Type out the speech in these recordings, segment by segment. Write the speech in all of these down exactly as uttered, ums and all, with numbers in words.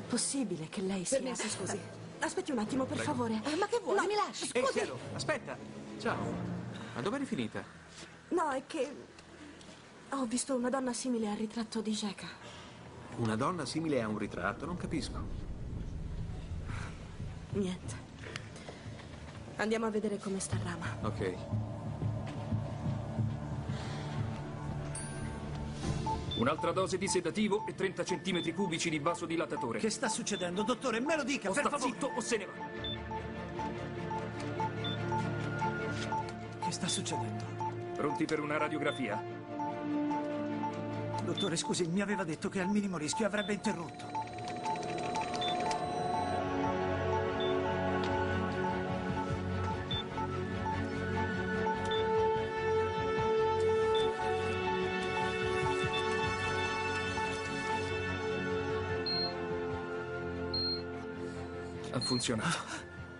possibile che lei sia... Permesso, scusi. Aspetti un attimo, per Prego. favore. Eh, ma che vuole? No, Mi lasci? Ehi, Scusi. Cielo, aspetta. Ciao. Ma dove eri finita? No, è che... ho visto una donna simile al ritratto di Jeka. Una donna simile a un ritratto? Non capisco. Niente. Andiamo a vedere come sta Rama. Ok. Un'altra dose di sedativo e trenta centimetri cubici di vasodilatatore. Che sta succedendo, dottore? Me lo dica, O per sta favore. zitto o se ne va. Che sta succedendo? Pronti per una radiografia? Dottore, scusi, mi aveva detto che al minimo rischio avrebbe interrotto. Ha funzionato.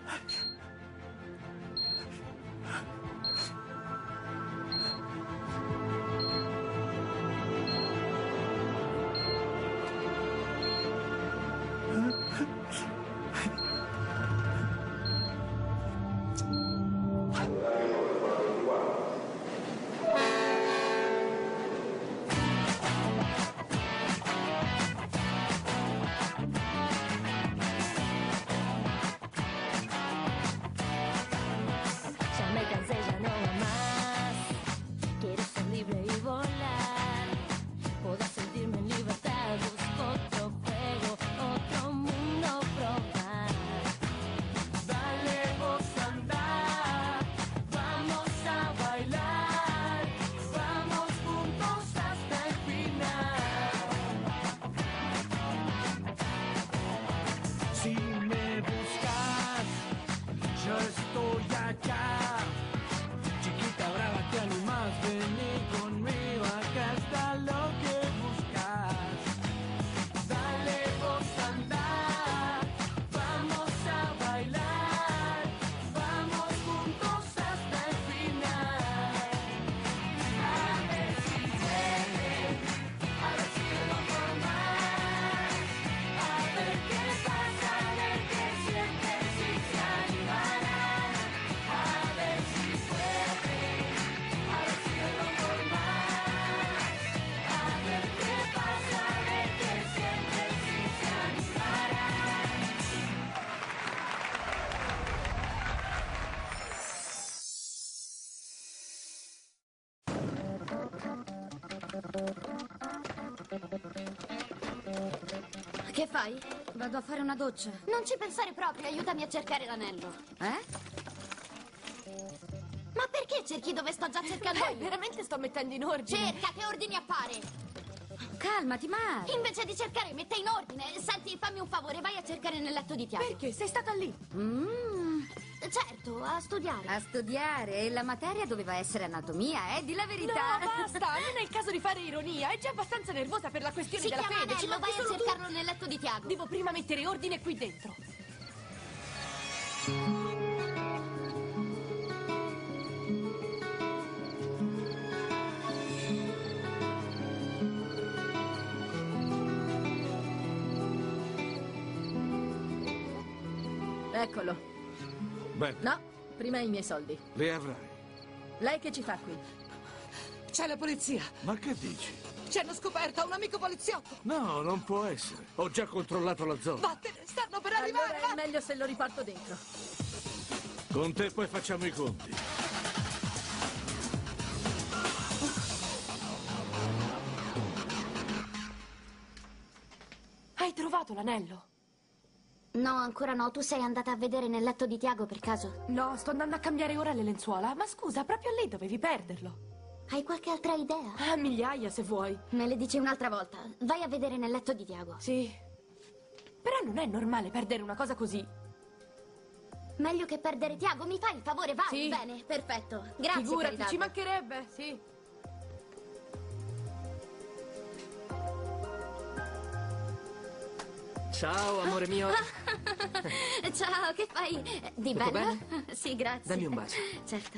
Che fai? Vado a fare una doccia. Non ci pensare proprio, aiutami a cercare l'anello. Eh? Ma perché cerchi dove sto già cercando Eh, io? veramente sto mettendo in ordine. Cerca, che ordini appare? Calmati, Mar. Invece di cercare, mette in ordine. Senti, fammi un favore, vai a cercare nel letto di Tiago. Perché? Sei stata lì? Mm, Certo, a studiare. a studiare. E la materia doveva essere anatomia, eh? Di la verità. No, basta, non è il caso di fare ironia. È già abbastanza nervosa per la questione Si della chiama fede. Ci anello, manchi vai a solo tu. cercarlo nel letto di Tiago. Devo prima mettere ordine qui dentro. Eccolo. Bene, No, prima i miei soldi. li avrai. Lei che ci fa qui? C'è la polizia. Ma che dici? Ci hanno scoperto un amico poliziotto. No, non può essere. Ho già controllato la zona. Vattene, stanno per arrivare. Allora è meglio se lo riporto dentro. Con te poi facciamo i conti. Hai trovato l'anello? No, ancora no. Tu sei andata a vedere nel letto di Tiago per caso? No, sto andando a cambiare ora le lenzuola. Ma scusa, proprio lì dovevi perderlo. Hai qualche altra idea? Ah, migliaia se vuoi. Me le dici un'altra volta. Vai a vedere nel letto di Tiago. Sì. Però non è normale perdere una cosa così. Meglio che perdere Tiago. Mi fai il favore? Vai. Sì. Bene, perfetto. Grazie, Figurati, Caridad. ci mancherebbe, sì. Ciao, amore mio. Ciao, che fai? Di Tutto bello? Sì, grazie. Dammi un bacio. Certo.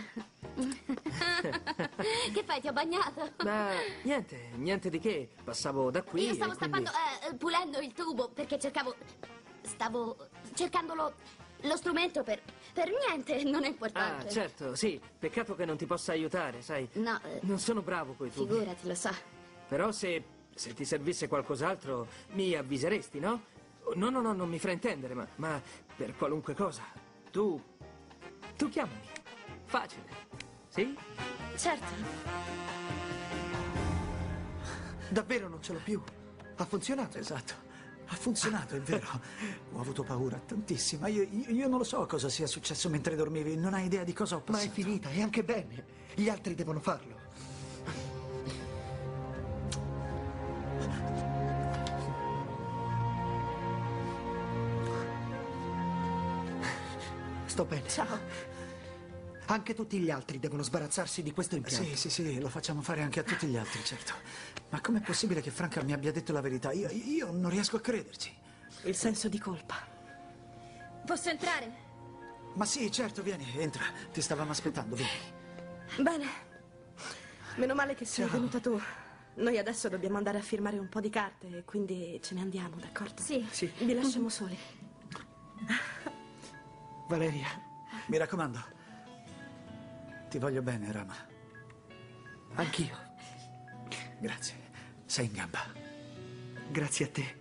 Che fai? Ti ho bagnato? Ma niente, niente di che. Passavo da qui. Io stavo e quindi... stappando, eh, pulendo il tubo perché cercavo stavo cercando lo, lo strumento per... Per niente, non è importante. Ah, certo, sì. Peccato che non ti possa aiutare, sai. No, eh, Non sono bravo coi tubi. figurati, lo so. Però se, se ti servisse qualcos'altro, mi avviseresti, no? No, no, no, non mi fraintendere, ma, ma per qualunque cosa. Tu... tu chiamami. Facile. Sì? Certo. Davvero non ce l'ho più. Ha funzionato. Esatto. Ha funzionato, è vero. Ho avuto paura tantissima. Io, io, io non lo so cosa sia successo mentre dormivi. Non hai idea di cosa ho Ma passato. è finita, e anche bene. Gli altri devono farlo. Sto bene. Ciao. Anche tutti gli altri devono sbarazzarsi di questo impianto. Sì, sì, sì, lo facciamo fare anche a tutti gli altri, certo. Ma com'è possibile che Franca mi abbia detto la verità? Io, io non riesco a crederci. Il senso di colpa. Posso entrare? Ma sì, certo, vieni, entra. Ti stavamo aspettando, vieni. Bene. Meno male che sei Ciao. venuta tu. Noi adesso dobbiamo andare a firmare un po' di carte e quindi ce ne andiamo, d'accordo? Sì. Sì. Vi lasciamo soli. Valeria, Mi raccomando. Ti voglio bene, Rama. anch'io. Grazie. Sei in gamba. Grazie a te.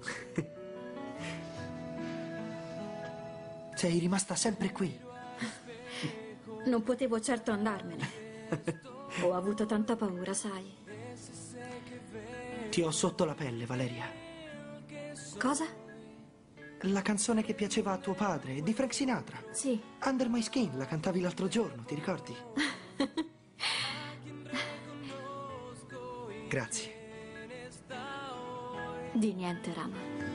Sei rimasta sempre qui. Non potevo certo andarmene. Ho avuto tanta paura, sai. Ti ho sotto la pelle, Valeria. Cosa? La canzone che piaceva a tuo padre, di Frank Sinatra. Sì. Under My Skin, la cantavi l'altro giorno, ti ricordi? Grazie. Di niente, Rama.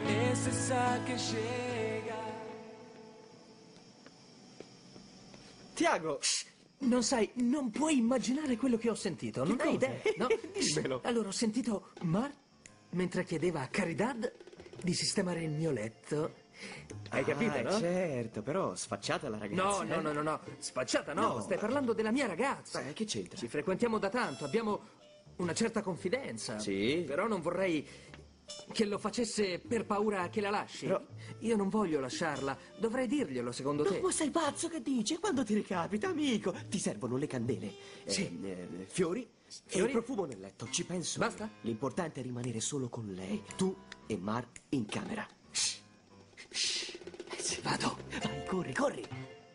Tiago! Non sai, non puoi immaginare quello che ho sentito. Non hai cosa? idea, no? Dimmelo. Allora, ho sentito Mar mentre chiedeva a Caridad di sistemare il mio letto. Hai capito, Ah, no? certo, però sfacciata la ragazza. No, eh? no, no, no, no. Sfacciata no. No. Stai parlando della mia ragazza. Beh, che c'entra? Ci frequentiamo da tanto, abbiamo una certa confidenza. Sì. Però non vorrei che lo facesse per paura che la lasci. Però- Io non voglio lasciarla. Dovrei dirglielo, secondo te? Ma sei pazzo, che dici? Quando ti ricapita, amico? Ti servono le candele, Sì. eh, eh, fiori, Fiori? e il profumo nel letto. Ci penso. Basta? L'importante è rimanere solo con lei, tu e Mar in camera. Shh. Shh. Eh, sì, vado. Vai, corri, corri.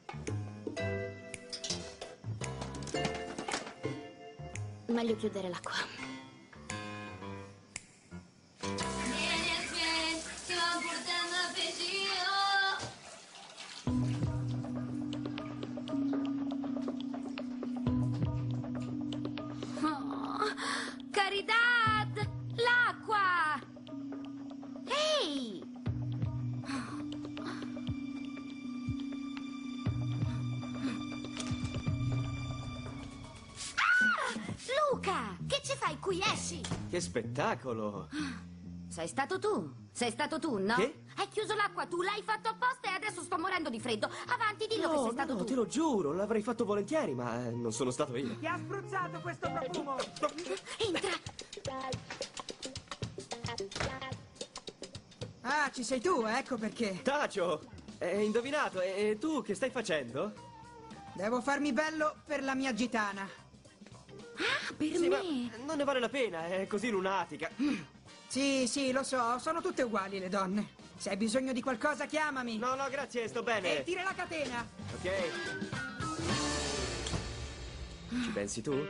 Meglio chiudere l'acqua. Oh, Caridad! L'acqua! Ehi! Ah! Luca! Che ci fai qui? Esci! Che spettacolo. Sei stato tu. Sei stato tu, no? Che? Hai chiuso l'acqua, tu l'hai fatto apposta e adesso sto morendo di freddo. Avanti, dillo che No, sei stato no, tu. te lo giuro, l'avrei fatto volentieri, ma eh, non sono stato io. Ti ha spruzzato questo profumo! Entra! Ah, ci sei tu, ecco perché. Tacio, hai indovinato, e, e tu che stai facendo? Devo farmi bello per la mia gitana. Ah, per Sì, ma me! non ne vale la pena, è così lunatica. Sì, sì, lo so, sono tutte uguali le donne. Se hai bisogno di qualcosa, chiamami. No, no, grazie, sto bene. E tira la catena. Ok. Ci pensi tu?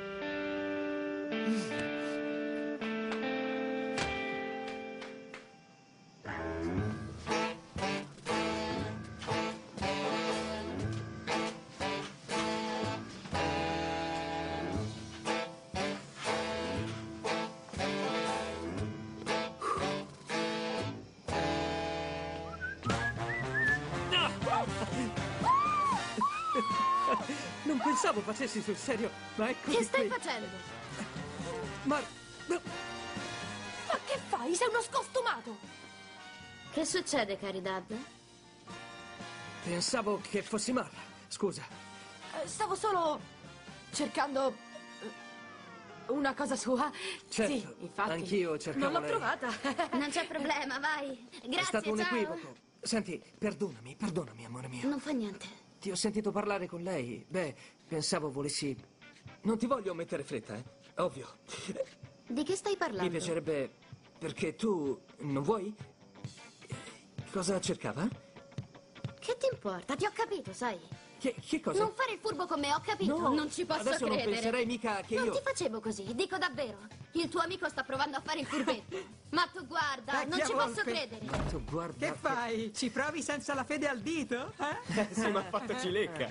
Non pensavo facessi sul serio, ma ecco Che stai qui. facendo? Mar... no. Ma che fai? Sei uno scostumato! Che succede, Caridad? Pensavo che fossi Mar. Scusa. Eh, Stavo solo cercando eh, una cosa sua. Certo, Sì, infatti. anch'io cercavo Non l'ho lei. trovata. Non c'è problema, vai. Grazie, È stato un ciao. equivoco. Senti, perdonami, perdonami, amore mio. Non fa niente. Ti ho sentito parlare con lei. Beh, pensavo volessi... Non ti voglio mettere fretta, eh? Ovvio. Di che stai parlando? Mi piacerebbe... Perché tu... non vuoi? Cosa cercava? Che ti importa? Ti ho capito, sai. Che, che cosa? Non fare il furbo con me, ho capito. No, non ci posso adesso credere. non penserei mica che non io... ti facevo così, dico davvero. Il tuo amico sta provando a fare il furbetto. Ma tu guarda, non Vecchia ci volpe. posso credere. Ma tu guarda... Che fai? Ci provi senza la fede al dito? Eh? Sì, ma ha fatto cilecca.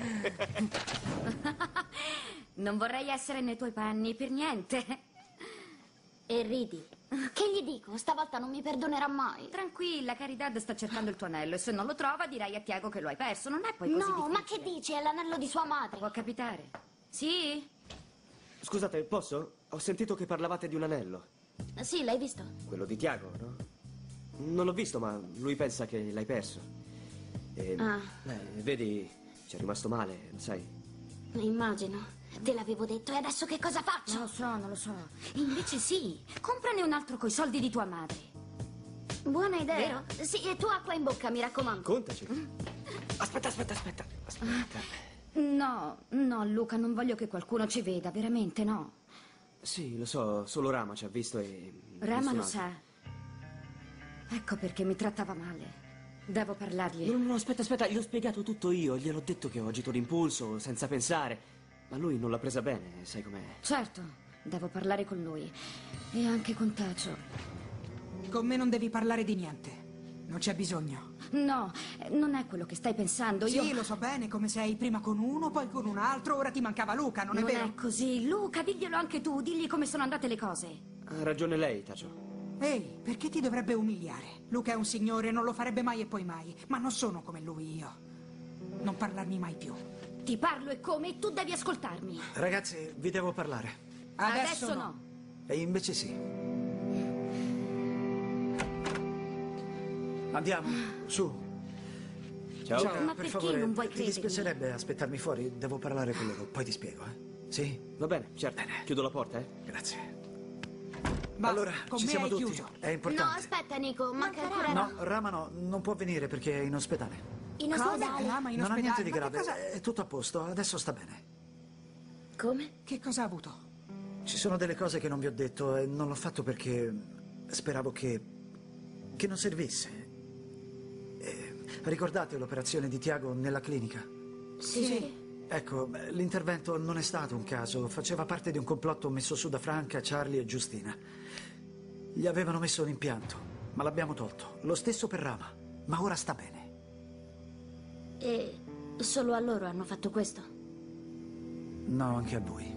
Non vorrei essere nei tuoi panni per niente. E ridi. Che gli dico? Stavolta non mi perdonerà mai. Tranquilla, Caridad sta cercando il tuo anello e se non lo trova dirai a Tiago che lo hai perso. Non è poi così No, ma che difficile. dici? È l'anello di sua madre. Può capitare. Sì? Scusate, posso? Ho sentito che parlavate di un anello. Sì, l'hai visto? Quello di Tiago, no? Non l'ho visto, ma lui pensa che l'hai perso. E, Ah. eh, vedi, ci è rimasto male, lo sai. Immagino. Te l'avevo detto e adesso che cosa faccio? Non lo so, non lo so. Invece sì, comprane un altro coi soldi di tua madre. Buona idea. Vero? Sì, e tu acqua in bocca, mi raccomando. Contaci. Aspetta, aspetta, aspetta. Aspetta. No, no, Luca, non voglio che qualcuno ci veda, veramente no. Sì, lo so, solo Rama ci ha visto e... Rama lo nessun sa. Ecco perché mi trattava male. Devo parlargli. altro. No, no, no, aspetta, aspetta, gli ho spiegato tutto io. Gliel'ho detto che ho agito d'impulso, senza pensare. Ma lui non l'ha presa bene, sai com'è. Certo, devo parlare con lui. E anche con Tacio. Con me non devi parlare di niente. Non c'è bisogno. No, eh, non è quello che stai pensando. Io... Sì, lo so bene come sei. Prima con uno, poi con un altro. Ora ti mancava Luca, non, Non è vero? è così. Luca, diglielo anche tu. Digli come sono andate le cose. Ha ragione lei, Tacio. Ehi, perché ti dovrebbe umiliare? Luca è un signore, non lo farebbe mai e poi mai. Ma non sono come lui io. Non parlarmi mai più. Ti parlo e come e tu devi ascoltarmi. Ragazzi, vi devo parlare. Adesso, Adesso no. no. E invece sì. Andiamo, su. Ciao. Ciao, Ma per perché favore, non vuoi ti credermi? dispiacerebbe aspettarmi fuori? Devo parlare con loro, poi ti spiego, eh? Sì? Va bene, certo. Chiudo la porta, eh? Grazie. Basta, allora, con ci me siamo hai tutti. chiuso. È No, importante. aspetta, Nico, manca ancora No, Rama. Rama no, non può venire perché è in ospedale. In Cosa? ospedale. Rama in non ha ospedale? niente di Ma che grave, cosa- è tutto a posto, adesso sta bene. Come? Che cosa ha avuto? Ci sono delle cose che non vi ho detto e non l'ho fatto perché speravo che... che non servisse. Eh, ricordate l'operazione di Tiago nella clinica? Sì. Ecco, l'intervento non è stato un caso, faceva parte di un complotto messo su da Franca, Charlie e Giustina. Gli avevano messo un impianto, ma l'abbiamo tolto. Lo stesso per Rama, ma ora sta bene. E solo a loro hanno fatto questo? No, anche a lui.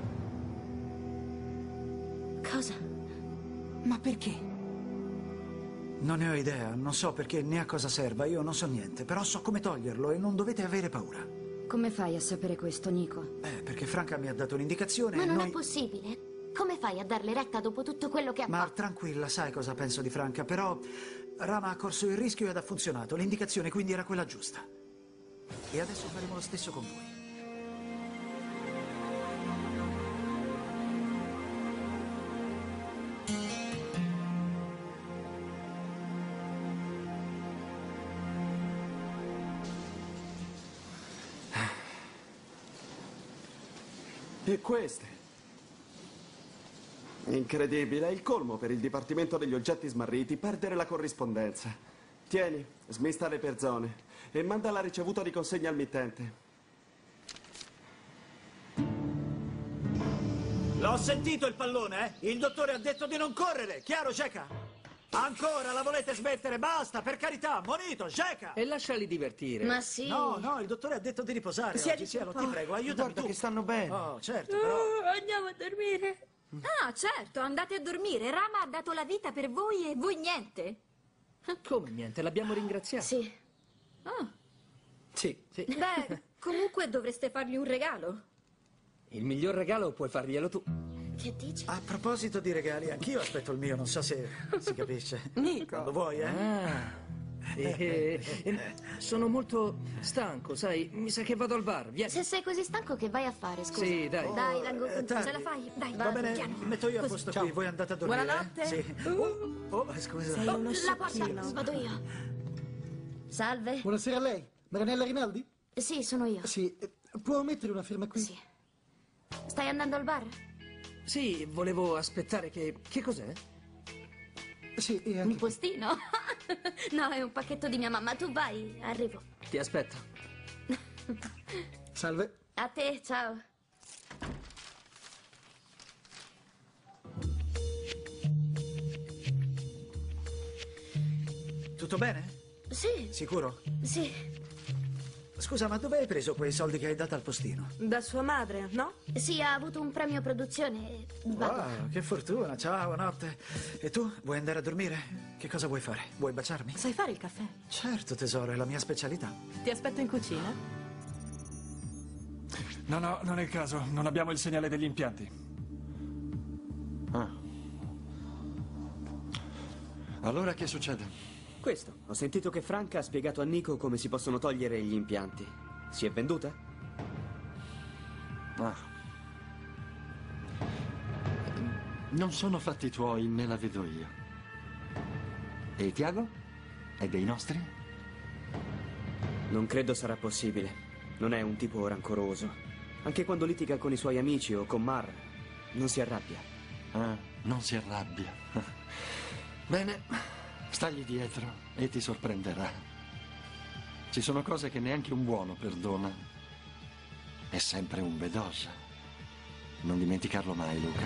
Cosa? Ma perché? Non ne ho idea, non so perché né a cosa serva, io non so niente, però so come toglierlo e non dovete avere paura. Come fai a sapere questo, Nico? Eh, perché Franca mi ha dato un'indicazione Ma e non noi... è possibile. Come fai a darle retta dopo tutto quello che ha Ma fatto? tranquilla, sai cosa penso di Franca, però Rama ha corso il rischio ed ha funzionato. L'indicazione quindi era quella giusta. E adesso faremo lo stesso con voi. E queste? Incredibile, è il colmo per il Dipartimento degli Oggetti Smarriti perdere la corrispondenza. Tieni, smista le persone e manda la ricevuta di consegna al mittente. L'ho sentito il pallone, eh? Il dottore ha detto di non correre, chiaro, Jeka? Ancora, la volete smettere? Basta, per carità, monito, Jeka! E lasciali divertire. Ma sì. No, no, il dottore ha detto di riposare Siedi oggi, Cielo, un ti po'. prego, aiutami Guarda tu. che stanno bene. Oh, certo, però... Andiamo a dormire. Ah, certo, andate a dormire. Rama ha dato la vita per voi e voi niente. Come niente, l'abbiamo ringraziato. Sì. Ah, Sì, sì. Beh, comunque dovreste fargli un regalo. Il miglior regalo puoi farglielo tu. Che dici? A proposito di regali, anch'io aspetto il mio, non so se si capisce. Nico. Lo vuoi, eh? Ah. Eh, eh, sono molto stanco, sai? Mi sa che vado al bar. Vieni. Se sei così stanco, che vai a fare, scusa? Sì, dai. Dai, vengo Eh, con te. dai. Ce la fai? Dai, Va bene, piano. mi metto io a posto qui, voi andate a dormire. Buonanotte. Eh? Sì. Oh, oh, scusa. Oh, la porta, vado io. Salve. Buonasera a lei. Marinella Rinaldi? Sì, sono io. Sì. Può mettere una firma qui? Sì. Stai andando al bar? Sì, volevo aspettare che... Che cos'è? Sì, e Un postino? No, è un pacchetto di mia mamma. Tu vai, arrivo. Ti aspetto. Salve. A te, ciao. Tutto bene? Sì. Sicuro? Sì. Scusa, ma dove hai preso quei soldi che hai dato al postino? Da sua madre, no? Sì, ha avuto un premio produzione. Vado. Wow, che fortuna. Ciao, buonanotte. E tu? Vuoi andare a dormire? Che cosa vuoi fare? Vuoi baciarmi? Sai fare il caffè? Certo, tesoro, è la mia specialità. Ti aspetto in cucina. No, no, non è il caso. Non abbiamo il segnale degli impianti. Ah. Allora che succede? Questo. Ho sentito che Franca ha spiegato a Nico come si possono togliere gli impianti. Si è venduta? Ah. Non sono fatti tuoi, me la vedo io. E Tiago? È dei nostri? Non credo sarà possibile. Non è un tipo rancoroso. Anche quando litiga con i suoi amici o con Mar, non si arrabbia. Ah, non si arrabbia. Bene. Stagli dietro e ti sorprenderà. Ci sono cose che neanche un buono perdona. È sempre un bedosa. Non dimenticarlo mai, Luca.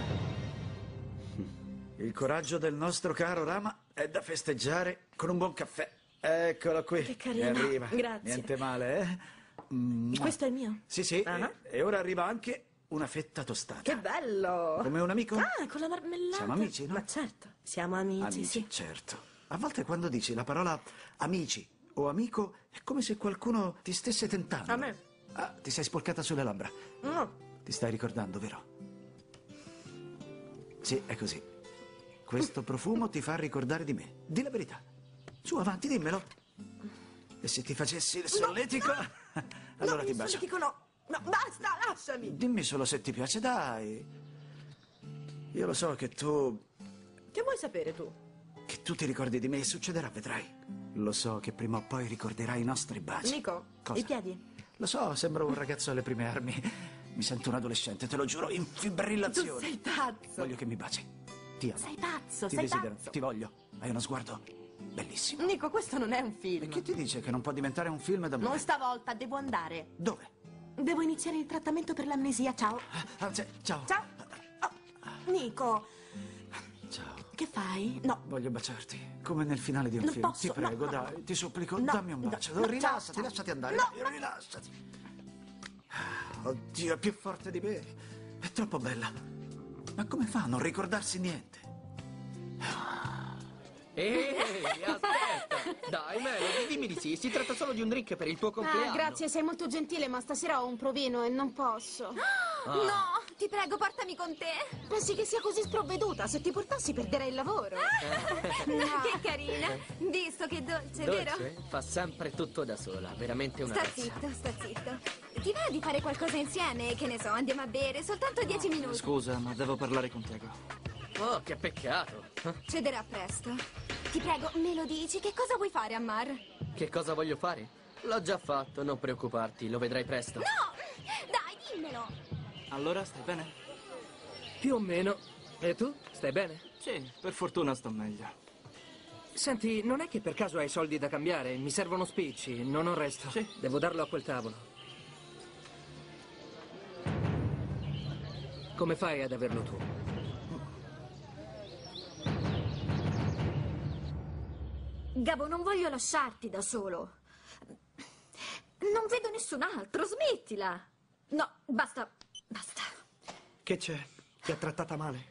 Il coraggio del nostro caro Rama è da festeggiare con un buon caffè. Eccolo qui. Che carino. E arriva. Grazie. Niente male, eh? Mm. Questo è il mio? Sì, sì. Ah. E, e ora arriva anche una fetta tostata. Che bello! Come un amico? Ah, con la marmellata. Siamo amici, no? Ma certo, siamo amici, Amici, sì. certo. A volte quando dici la parola amici o amico è come se qualcuno ti stesse tentando. A me? Ah, ti sei sporcata sulle labbra. No. Ti stai ricordando, vero? Sì, è così. Questo profumo ti fa ricordare di me. Di la verità. Su, avanti, dimmelo. E se ti facessi il solletico? No. Allora no, ti il bacio. solletico no. No, basta, lasciami. Dimmi solo se ti piace, dai. Io lo so che tu... Che vuoi sapere tu? Che tu ti ricordi di me e succederà, vedrai. Lo so che prima o poi ricorderai i nostri baci. Nico, Cosa? i piedi. Lo so, sembro un ragazzo alle prime armi. Mi sento un adolescente, te lo giuro, in fibrillazione. Tu sei pazzo. Voglio che mi baci. Ti amo. Sei pazzo, Ti sei desidero, pazzo. ti voglio. Hai uno sguardo bellissimo. Nico, questo non è un film. E chi ti dice che non può diventare un film d'amore? Non stavolta, devo andare. Dove? Devo iniziare il trattamento per l'amnesia, ciao. Ah, c- ciao. Ciao. Oh, Nico. Ciao. Che fai? No. Voglio baciarti, come nel finale di un Non film. posso, Ti prego, no, no, dai, ti supplico, no, dammi un no, bacio. no, rilassati, ciao, lasciati andare. no, dai, rilassati. Oddio, è più forte di me. È troppo bella. Ma come fa a non ricordarsi niente? Ehi, aspetta! Dai, Melody, dimmi di sì. Si tratta solo di un drink per il tuo compleanno. Ah, grazie, sei molto gentile, ma stasera ho un provino e non posso. Ah. No, ti prego, portami con te. Pensi che sia così sprovveduta? Se ti portassi perderei il lavoro. Che carina. Visto che dolce, vero? Dolce? Fa sempre tutto da sola, veramente una Sta razza. zitto, sta zitto. Ti va di fare qualcosa insieme? Che ne so, andiamo a bere, soltanto dieci minuti. Scusa, ma devo parlare con Tiago. Oh, che peccato. Cederà presto. Ti prego, me lo dici? Che cosa vuoi fare, Ammar? Che cosa voglio fare? L'ho già fatto, non preoccuparti, lo vedrai presto. No! Dai, dimmelo! Allora, stai bene? Più o meno. E tu? Stai bene? Sì, per fortuna sto meglio. Senti, non è che per caso hai soldi da cambiare? Mi servono spicci, non ho resto. Sì. Devo darlo a quel tavolo. Come fai ad averlo tu? Gabo, non voglio lasciarti da solo. Non vedo nessun altro, smettila. No, basta, basta. Che c'è? Ti ha trattata male?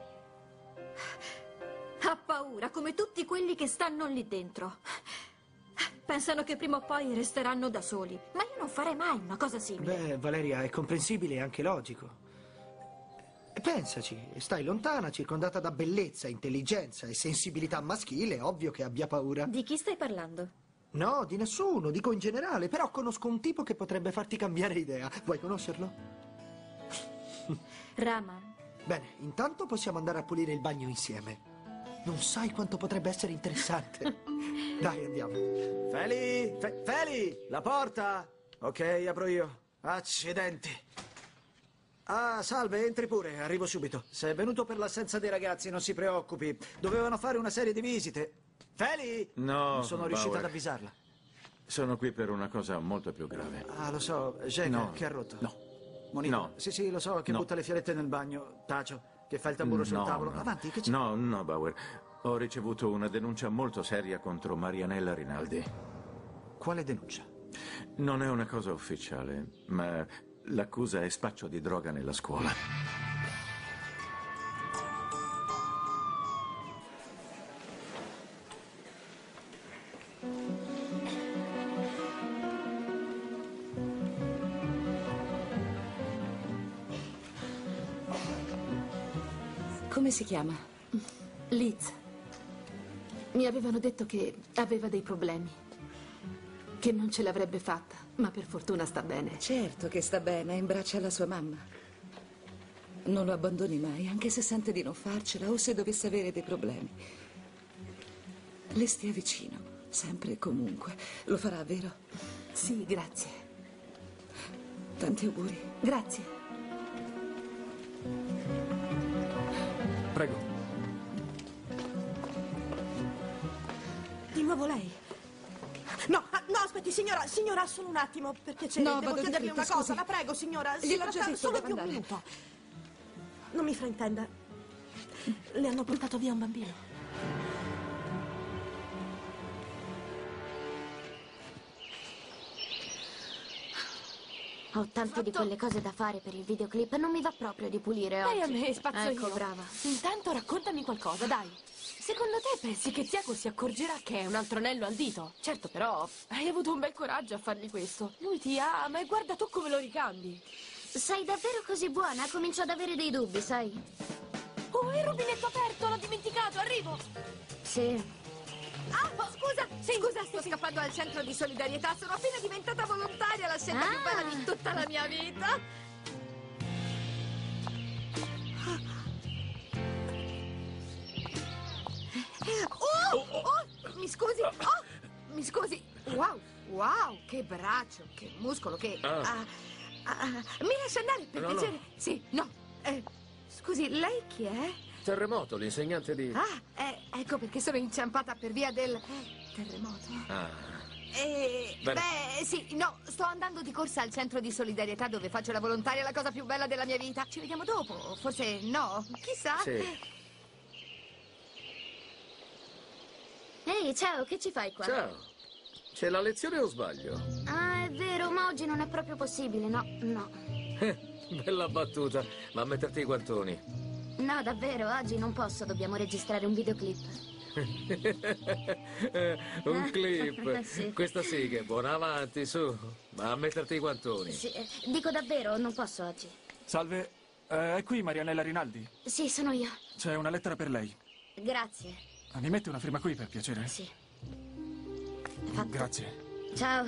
Ha paura, come tutti quelli che stanno lì dentro. Pensano che prima o poi resteranno da soli. Ma io non farei mai una cosa simile. Beh, Valeria, è comprensibile e anche logico. Pensaci, stai lontana, circondata da bellezza, intelligenza e sensibilità maschile, è ovvio che abbia paura. Di chi stai parlando? No, di nessuno, dico in generale, però conosco un tipo che potrebbe farti cambiare idea. Vuoi conoscerlo? Raman. Bene, intanto possiamo andare a pulire il bagno insieme. Non sai quanto potrebbe essere interessante. Dai, andiamo. Feli! Fe- Feli! La porta! Ok, apro io. Accidenti. Ah, salve, entri pure, arrivo subito. Se è venuto per l'assenza dei ragazzi, non si preoccupi. Dovevano fare una serie di visite. Feli! No, Non sono riuscita Bauer. ad avvisarla. Sono qui per una cosa molto più grave. Ah, lo so, Jack, No, che ha rotto. no. Monito. No. Sì, sì, lo so, che No. butta le fialette nel bagno. Tacio, che fa il tamburo sul No, tavolo. no. Avanti, che c'è? No, no, Bauer. Ho ricevuto una denuncia molto seria contro Marianella Rinaldi. Quale denuncia? Non è una cosa ufficiale, ma l'accusa è spaccio di droga nella scuola. Come si chiama? Liz. Mi avevano detto che aveva dei problemi, che non ce l'avrebbe fatta, ma per fortuna sta bene. Certo che sta bene, in braccio alla sua mamma. Non lo abbandoni mai, anche se sente di non farcela o se dovesse avere dei problemi. Le stia vicino, sempre e comunque. Lo farà, vero? Sì, grazie. Tanti auguri. Grazie. Prego. Di nuovo lei? No, ah, no, aspetti, signora, signora, solo un attimo, per piacere, No, devo vado in chiederle fretta, una cosa, scusi. la prego, signora. Si Gliel'ho già tratta detto, solo deve di un andare. minuto. Non mi fraintenda. Le hanno portato via un bambino. Ho tante di quelle cose da fare per il videoclip. Non mi va proprio di pulire oggi. Dai a me, spazzo Ecco, io. brava. Intanto raccontami qualcosa, dai. Secondo te pensi che Tiago si accorgerà che è un altro anello al dito? Certo, però hai avuto un bel coraggio a fargli questo. Lui ti ama e guarda tu come lo ricambi. Sei davvero così buona? Comincio ad avere dei dubbi, sai? Oh, il rubinetto aperto, l'ho dimenticato, arrivo. Sì. Ah, oh, scusa, scusa, sto scappando al centro di solidarietà. Sono appena diventata volontaria, la scelta più bella di tutta la mia vita. Oh, oh, mi scusi, oh, mi scusi. Wow, wow, che braccio, che muscolo, che... Ah. ah, ah, mi lascia andare, per No, no. piacere? Sì, no. Eh, scusi, lei chi è? Terremoto, l'insegnante di... Ah, eh, ecco perché sono inciampata per via del terremoto. Ah. Eh, Bene. beh, sì, no, sto andando di corsa al centro di solidarietà dove faccio la volontaria, la cosa più bella della mia vita. Ci vediamo dopo, forse no, chissà. Sì. Ehi, ciao, che ci fai qua? Ciao. C'è la lezione o sbaglio? Ah, è vero, ma oggi non è proprio possibile, no, no. Bella battuta. Ma a metterti i guantoni. No, davvero, oggi non posso, dobbiamo registrare un videoclip. Eh, un clip. Sì. Questa sì che è buona, avanti, su. Ma a metterti i guantoni. Sì, eh, dico davvero, non posso oggi. Salve, eh, è qui Marianella Rinaldi? Sì, sono io. C'è una lettera per lei. Grazie. Ah, mi mette una firma qui per piacere? Sì. Fatto. Grazie. Ciao.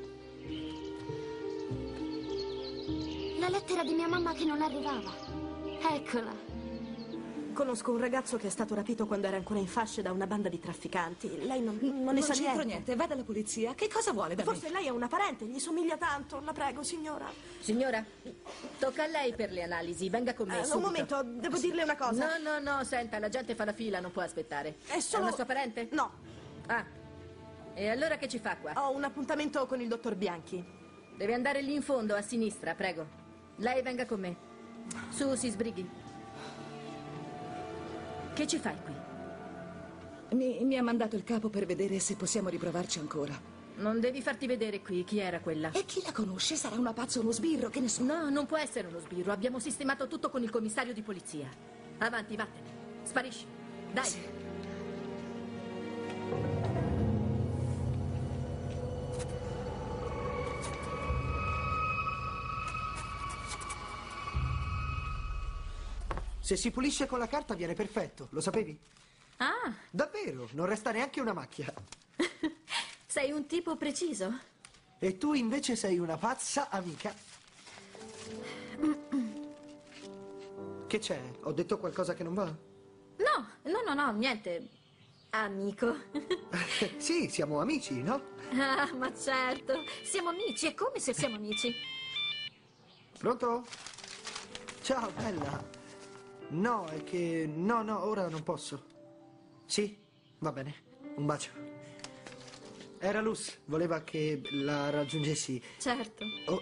La lettera di mia mamma che non arrivava. Eccola. Conosco un ragazzo che è stato rapito quando era ancora in fasce da una banda di trafficanti. Lei non, non ne Non sa c'entro niente. niente, vada alla polizia. Che cosa vuole da Forse me? lei è una parente, gli somiglia tanto. La prego, signora. Signora, tocca a lei per le analisi. Venga con me, Eh, un subito. momento, devo dirle una cosa. No, no, no, senta, la gente fa la fila, non può aspettare. È solo- una sua parente? No. Ah, e allora che ci fa qua? Ho un appuntamento con il dottor Bianchi. Deve andare lì in fondo, a sinistra, prego. Lei venga con me. Su, si sbrighi. Che ci fai qui? Mi, mi ha mandato il capo per vedere se possiamo riprovarci ancora. Non devi farti vedere qui. Chi era quella? E chi la conosce? Sarà una pazza o uno sbirro, che ne so. No, non può essere uno sbirro. Abbiamo sistemato tutto con il commissario di polizia. Avanti, vattene. Sparisci. Dai. Sì. Se si pulisce con la carta viene perfetto, lo sapevi? Ah, Davvero, non resta neanche una macchia. sei un tipo preciso. E tu invece sei una pazza amica. Che c'è? Ho detto qualcosa che non va? No, no, no, no, niente. Amico. Sì, siamo amici, no? Ah, ma certo. Siamo amici, è come se siamo amici. Pronto? Ciao, bella. No, è che... No, no, ora non posso. Sì? Va bene. Un bacio. Era Luz, voleva che la raggiungessi. Certo. Oh.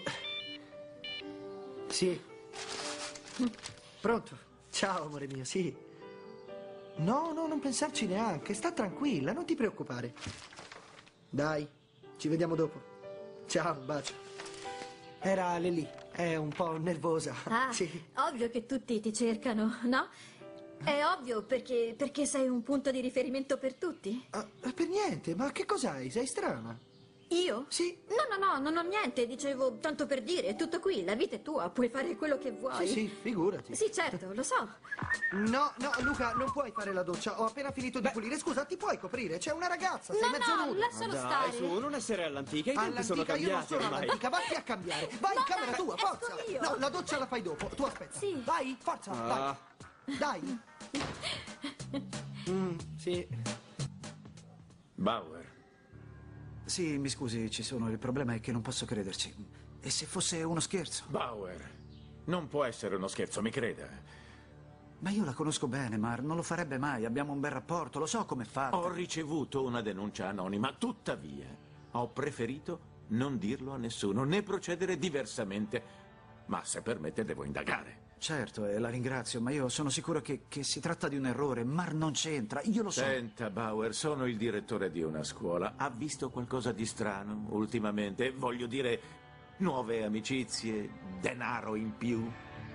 Sì. Pronto? Ciao, amore mio, sì. No, no, non pensarci neanche. Sta tranquilla, non ti preoccupare. Dai, ci vediamo dopo. Ciao, un bacio. Era Lelì, è un po' nervosa. Ah, sì. ovvio che tutti ti cercano, no? È ovvio perché, perché sei un punto di riferimento per tutti. Ah, per niente, ma che cos'hai? Sei strana. Io? Sì. No, no, no, non ho niente, dicevo tanto per dire, è tutto qui, la vita è tua, puoi fare quello che vuoi. Sì, sì, figurati. Sì, certo, lo so. No, no, Luca, non puoi fare la doccia, ho appena finito di pulire. Scusa, ti puoi coprire? C'è una ragazza, sei No, mezzo no, nudo. lascialo Dai, stare. su, non essere all'antica, i tempi sono All'antica, io non cambiati sono ormai. all'antica, vatti a cambiare. Vai No, in camera dai, tua, esco forza. io. No, la doccia la fai dopo, tu aspetta. Sì. Vai, forza, Ah. dai. Dai. Mm, sì. Bauer. Sì, mi scusi, ci sono. Il problema è che non posso crederci. E se fosse uno scherzo? Bauer, non può essere uno scherzo, mi creda. Ma io la conosco bene, Mar, non lo farebbe mai. Abbiamo un bel rapporto, lo so come fa. Ho ricevuto una denuncia anonima, tuttavia ho preferito non dirlo a nessuno, né procedere diversamente. Ma se permette devo indagare. Certo, e la ringrazio, ma io sono sicuro che, che si tratta di un errore. Mar non c'entra, io lo so. Senta, Bauer, sono il direttore di una scuola. Ha visto qualcosa di strano ultimamente? Voglio dire, nuove amicizie, denaro in più?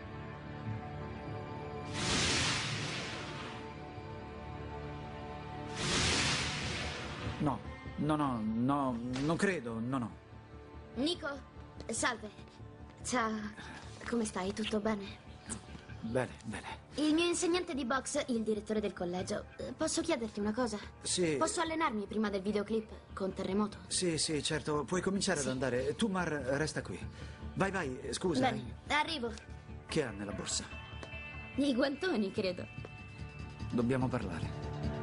No, no, no, no, non credo, no, no. Nico, salve. Ciao. Come stai? Tutto bene? Bene, bene. Il mio insegnante di box, il direttore del collegio. eh, Posso chiederti una cosa? Sì. Posso allenarmi prima del videoclip con Terremoto? Sì, sì, certo, puoi cominciare ad andare. Tu, Mar, resta qui. Vai, vai, scusa. Bene, arrivo. Che ha nella borsa? I guantoni, credo. Dobbiamo parlare.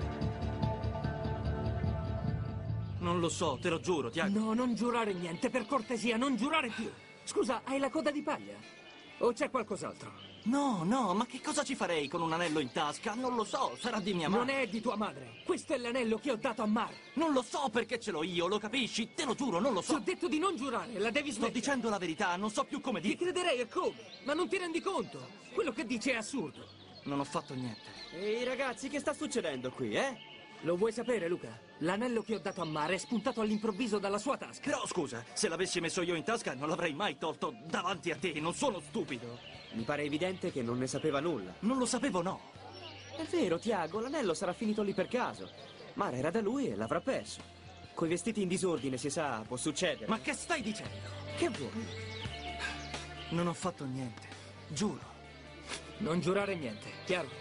Non lo so, te lo giuro, Tiago. No, non giurare niente, per cortesia, non giurare più. Scusa, hai la coda di paglia? O c'è qualcos'altro? No, no, ma che cosa ci farei con un anello in tasca? Non lo so, sarà di mia madre. Non è di tua madre. Questo è l'anello che ho dato a Mar. Non lo so perché ce l'ho io, lo capisci? Te lo giuro, non lo so. Ti ho detto di non giurare, la devi Sto smettere. dicendo la verità, non so più come Ti dire. crederei e come, ma non ti rendi conto. Quello che dici è assurdo. Non ho fatto niente. Ehi ragazzi, che sta succedendo qui, eh? Lo vuoi sapere, Luca? L'anello che ho dato a Mar è spuntato all'improvviso dalla sua tasca. Però scusa, se l'avessi messo io in tasca non l'avrei mai tolto davanti a te, non sono stupido. Mi pare evidente che non ne sapeva nulla. Non lo sapevo, no. È vero, Tiago, l'anello sarà finito lì per caso. Mara era da lui e l'avrà perso. Coi vestiti in disordine, si sa, può succedere. Ma che stai dicendo? Che vuoi? Non ho fatto niente, giuro. Non giurare niente, chiaro?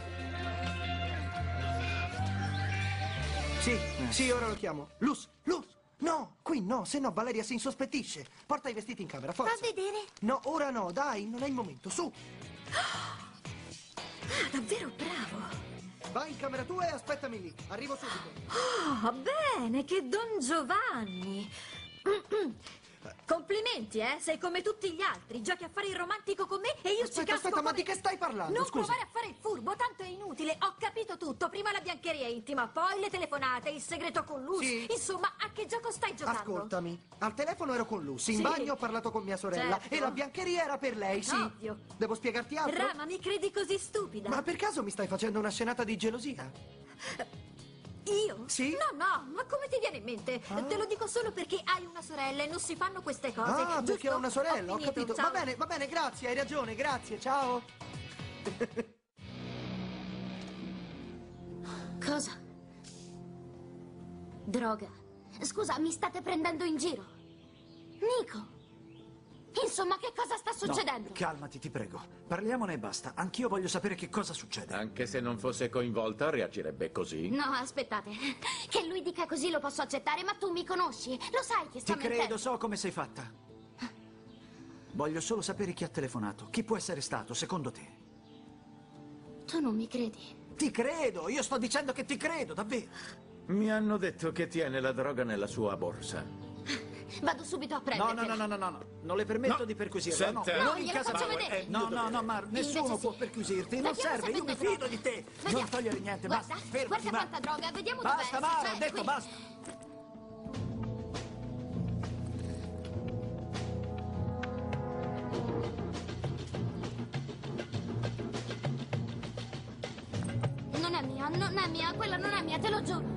Sì, sì, ora lo chiamo. Luz, Luz. No, qui no, se no Valeria si insospettisce. Porta i vestiti in camera, forza. Fa vedere. No, ora no, dai, non è il momento, su. Ah, davvero bravo. Vai in camera tua e aspettami lì, arrivo subito. Oh, bene, che Don Giovanni. Complimenti, eh? Sei come tutti gli altri. Giochi a fare il romantico con me e io Aspetta, ci casco aspetta, ma come... di che stai parlando? Non Scusa. provare a fare il furbo, tanto è inutile. Ho capito tutto. Prima la biancheria intima, poi le telefonate, il segreto con Luz. Sì. Insomma, a che gioco stai giocando? Ascoltami, al telefono ero con Luz, in Sì. bagno ho parlato con mia sorella Certo. e la biancheria era per lei, sì. Ovvio. Devo spiegarti altro? Rama, mi credi così stupida? Ma per caso mi stai facendo una scenata di gelosia? Io? Sì? No, no, ma come ti viene in mente? Ah. Te lo dico solo perché hai una sorella e non si fanno queste cose. Ah, perché giusto? ho una sorella, ho, finito, capito. ciao. Va bene, va bene, grazie, hai ragione, grazie, ciao. Cosa? Droga. Scusa, mi state prendendo in giro? Nico. Insomma, che cosa sta succedendo? No, calmati, ti prego. Parliamone e basta. Anch'io voglio sapere che cosa succede. Anche se non fosse coinvolta, reagirebbe così? No, aspettate. Che lui dica così lo posso accettare, ma tu mi conosci. Lo sai che sta Ti mentendo. credo, so come sei fatta. Voglio solo sapere chi ha telefonato. Chi può essere stato, secondo te? Tu non mi credi? Ti credo, io sto dicendo che ti credo, davvero. Mi hanno detto che tiene la droga nella sua borsa. Vado subito a No, prenderla. no, no, no, no, no, non le permetto No. di perquisirla, no. Senta. No, Non in glielo casa faccio mia. vedere. Eh, No, no, no, Mar, nessuno Invece può sì. perquisirti, non Vediamo serve, se io mi prende fido di te. Vediamo. Non togliere niente, Guarda, basta, fermati, guarda Mar. quanta droga, vediamo Basta, dov'è. Mar, Cioè, ho detto qui. basta. Non è mia, non è mia, quella non è mia, te lo giuro.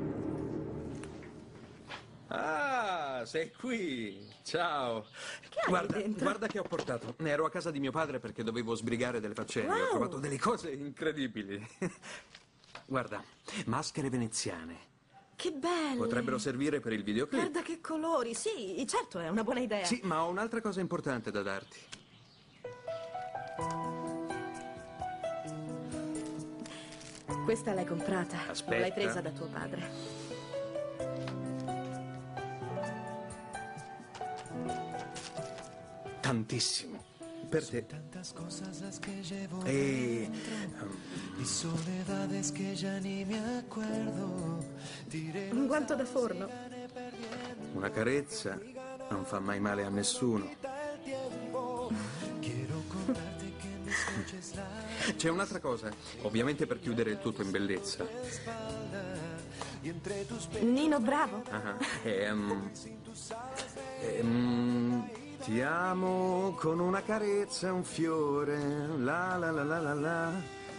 Ah, sei qui. Ciao. Che hai Guarda, dentro? guarda che ho portato. Ero a casa di mio padre perché dovevo sbrigare delle faccende. Wow. Ho trovato delle cose incredibili. Guarda, maschere veneziane. Che bello! Potrebbero servire per il videoclip. Guarda che colori, sì, certo, è una buona idea. Sì, ma ho un'altra cosa importante da darti. Questa l'hai comprata. Aspetta. L'hai presa da tuo padre. Tantissimo. Per te. E... Y soledades que ya ni me acuerdo. Diré Un guanto da forno. una carezza non fa mai male a nessuno. C'è un'altra cosa, ovviamente per chiudere il tutto in bellezza. Nino Bravo. Ah, ehm, ehm, ti amo con una carezza, un fiore, la la la la la la.